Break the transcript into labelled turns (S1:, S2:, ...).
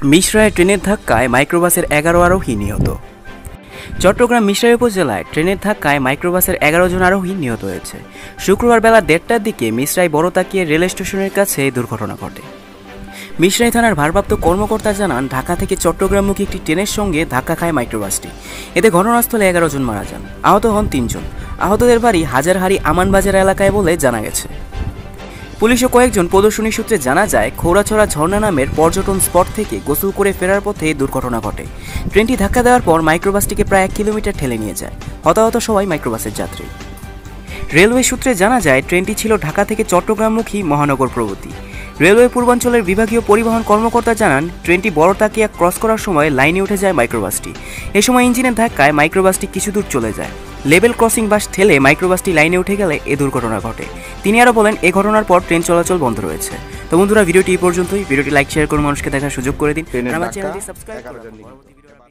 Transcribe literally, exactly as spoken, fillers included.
S1: মিরসরাই ট্রেনের ধাক্কায় মাইক্রোবাসের এগারো আরোহী নিহত। চট্টগ্রাম মিরসরাই উপজেলায় ট্রেনের ধাক্কায় মাইক্রোবাসের এগারো জন আরোহী নিহত হয়েছে। শুক্রবার বেলা দেড়টার দিকে মিরসরাই বড়তাকিয়া রেল স্টেশনের কাছে দুর্ঘটনা ঘটে। মিরসরাই থানার ভারপ্রাপ্ত কর্মকর্তা জানান, ঢাকা থেকে চট্টগ্রামমুখী একটি ট্রেনের সঙ্গে ধাক্কা খায় মাইক্রোবাসটি। এতে ঘটনাস্থলে এগারো জন মারা যান, আহত হন তিনজন। আহতদের বাড়ি হাজারহারি আমানবাজার এলাকায় বলে জানা গেছে। পুলিশ ও কয়েকজন প্রদর্শনী সূত্রে জানা যায়, খৌরাছড়া ঝর্ণা নামের পর্যটন স্পট থেকে গোসল করে ফেরার পথে দুর্ঘটনা ঘটে। ট্রেনটি ধাক্কা দেওয়ার পর মাইক্রোবাসটিকে প্রায় এক কিলোমিটার ঠেলে নিয়ে যায়। হতাহত সবাই মাইক্রোবাসের যাত্রী। রেলওয়ে সূত্রে জানা যায়, ট্রেনটি ছিল ঢাকা থেকে চট্টগ্রামমুখী মহানগর প্রগতি। রেলওয়ে পূর্বাঞ্চলের বিভাগীয় পরিবহন কর্মকর্তা জানান, ট্রেনটি বড়তাকিয়া ক্রস করার সময় লাইনে উঠে যায় মাইক্রোবাসটি। এ সময় ইঞ্জিনের ধাক্কায় মাইক্রোবাসটি কিছু দূর চলে যায়। লেভেল ক্রসিং বাস ঠেলে মাইক্রোবাসটি লাইনে উঠে গেলে এ দুর্ঘটনা ঘটে। তিনি আরও বলেন, এ ঘটনার পর ট্রেন চলাচল বন্ধ রয়েছে। তো বন্ধুরা, ভিডিওটি এই পর্যন্তই। ভিডিওটি লাইক শেয়ার করে মানুষকে দেখার সুযোগ করে দিন। আমার চ্যানেলটি সাবস্ক্রাইব করুন।